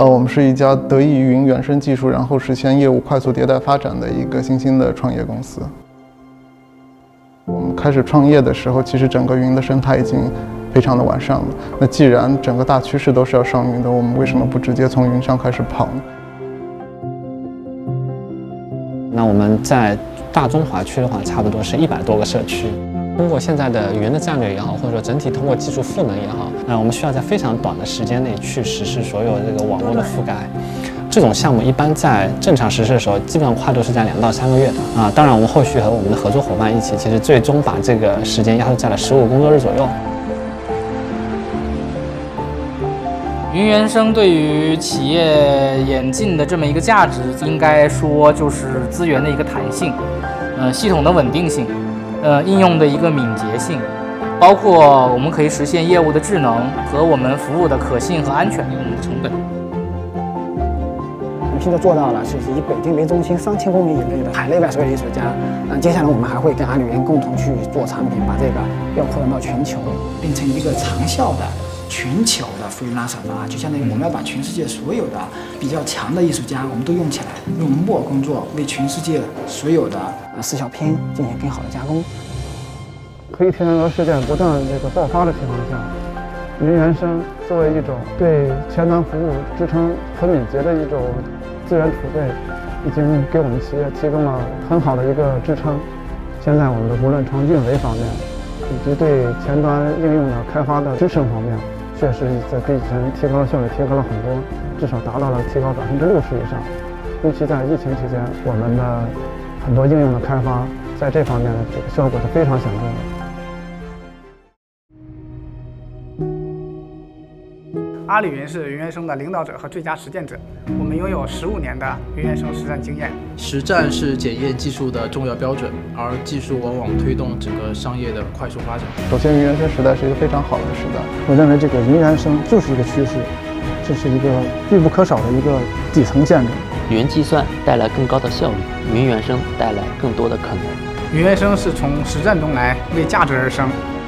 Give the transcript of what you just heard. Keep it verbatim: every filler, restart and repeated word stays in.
呃，我们是一家得益于云原生技术，然后实现业务快速迭代发展的一个新兴的创业公司。我们开始创业的时候，其实整个云的生态已经非常的完善了。那既然整个大趋势都是要上云的，我们为什么不直接从云上开始跑呢？ 那我们在大中华区的话，差不多是一百多个社区。通过现在的云的战略也好，或者说整体通过技术赋能也好，那我们需要在非常短的时间内去实施所有这个网络的覆盖。这种项目一般在正常实施的时候，基本上跨度是在两到三个月的啊。当然，我们后续和我们的合作伙伴一起，其实最终把这个时间压缩在了十五工作日左右。 云原生对于企业演进的这么一个价值，应该说就是资源的一个弹性，呃，系统的稳定性，呃，应用的一个敏捷性，包括我们可以实现业务的智能和我们服务的可信和安全，我们的成本。 我们现在做到了，就是以北京为中心，三千公里以内的海内外所有的艺术家。那接下来我们还会跟阿里云共同去做产品，把这个要扩展到全球，变成一个长效的。全球的freelancer方案，就相当于我们要把全世界所有的比较强的艺术家，我们都用起来，用墨工作，为全世界所有的呃视效片进行更好的加工。 黑天鹅事件不断这个爆发的情况下，云原生作为一种对前端服务支撑很敏捷的一种资源储备，已经给我们企业提供了很好的一个支撑。现在我们的无论从运维方面，以及对前端应用的开发的支撑方面，确实在比以前提高了效率，提高了很多，至少达到了提高百分之六十以上。尤其在疫情期间，我们的很多应用的开发，在这方面的这个效果是非常显著的。 阿里云是云原生的领导者和最佳实践者，我们拥有十五年的云原生实战经验。 实战是检验技术的重要标准，而技术往往推动整个商业的快速发展。 首先，云原生时代是一个非常好的时代。 我认为这个云原生就是一个趋势，这是一个必不可少的一个底层建筑。 云计算带来更高的效率，云原生带来更多的可能。 云原生是从实战中来为价值而生。